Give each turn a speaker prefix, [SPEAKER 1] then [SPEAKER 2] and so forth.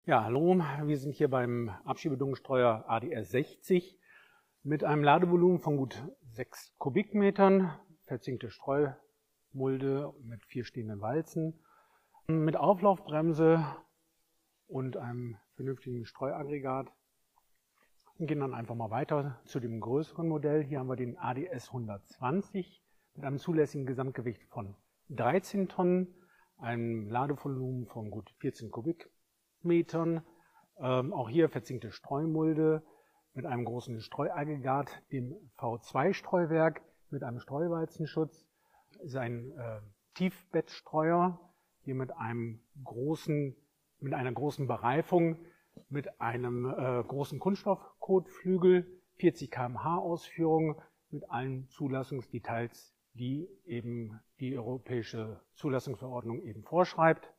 [SPEAKER 1] Ja, hallo, wir sind hier beim Abschiebedungenstreuer ADS 60 mit einem Ladevolumen von gut 6 Kubikmetern, verzinkte Streumulde mit 4 stehenden Walzen, mit Auflaufbremse und einem vernünftigen Streuaggregat. Wir gehen dann einfach mal weiter zu dem größeren Modell. Hier haben wir den ADS 120 mit einem zulässigen Gesamtgewicht von 13 Tonnen, einem Ladevolumen von gut 14 Kubikmetern. Auch hier verzinkte Streumulde mit einem großen Streuaggregat, dem V2-Streuwerk mit einem Streuwalzenschutz. Das ist ein Tiefbettstreuer, hier mit einer großen Bereifung, mit einem großen Kunststoffkotflügel, 40 km/h Ausführung mit allen Zulassungsdetails, die eben die europäische Zulassungsverordnung eben vorschreibt.